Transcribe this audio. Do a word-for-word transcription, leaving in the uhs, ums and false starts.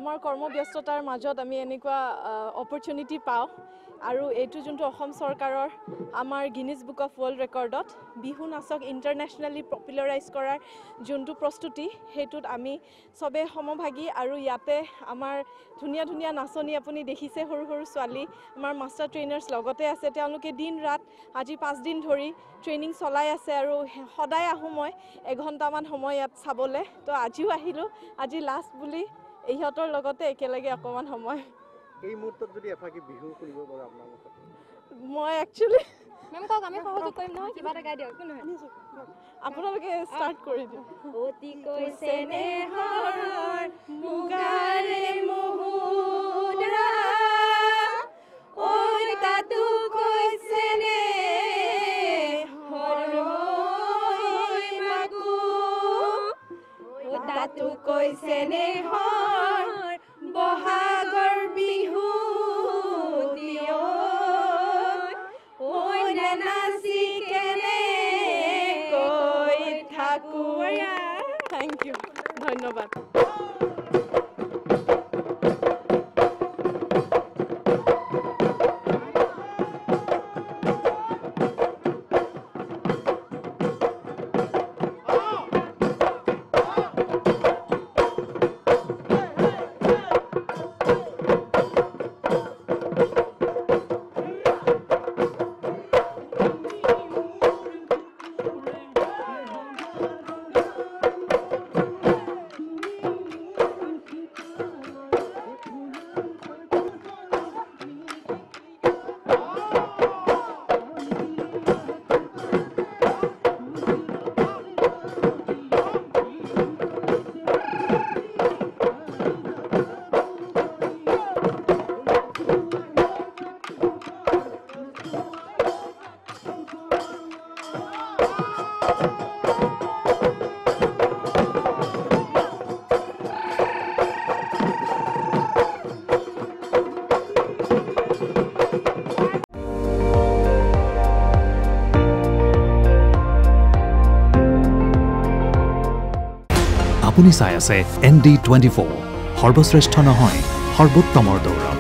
আমাৰ কৰ্মব্যস্ততাৰ মাজত আমি এনেকুৱা অপৰচুনিটি পাওঁ আৰু এইটো যোনটো অসম চৰকাৰৰ আমাৰ গিনিজ বুক অফ ৱৰ্ল্ড ৰেকৰ্ডত বিহু নাচক ইণ্টাৰনেশ্যনেলি পপুলাৰাইজ কৰাৰ যোনটো প্ৰস্তুতি সেইটোত আমি চবে সমভাগী আৰু ইয়াতে আমাৰ ধুনীয়া ধুনীয়া নাচনি আপুনি দেখিছে সৰু সৰু ছোৱালী আমাৰ মাষ্টাৰ ট্ৰেইনাৰ্ছ লগতে আছে তেওঁলোকে দিন ৰাত আজি পাঁচ দিন ধৰি ট্ৰেইনিং চলাই আছে আৰু সদায় আহোঁ মই এঘণ্টামান সময় ইয়াত চাবলৈ তো আজিও আহিলোঁ আজি লাষ্ট বুলি ইহঁতৰ লগতে একেলগে অকণমান সময় এই মুহূৰ্তত যদি এফাকি বিহু শুনিব পাৰোঁ আপোনাৰ মুখত মই একচুৱেলি মেম কওক আমি সহযোগ কৰিম নহয় কিবা এটা গাই দিয়ক একো নহয় আপোনালোকে ষ্টাৰ্ট কৰি দিয়ক অতি কৈছে নেহৰ মুগাৰে মুহুৰা ঐ তাতো কৈছে নেহৰ মাগু ঐ তাতো কৈছে নেহৰ বহাগৰ বিহু দিয় ঐ নাচি কেনে কৈ থাকো থেংক ইউ ধন্যবাদ আপুনি চাই আছে এন ডি টুৱেণ্টি ফ'ৰ সৰ্বশ্ৰেষ্ঠ নহয় সৰ্বোত্তমৰ দৌৰ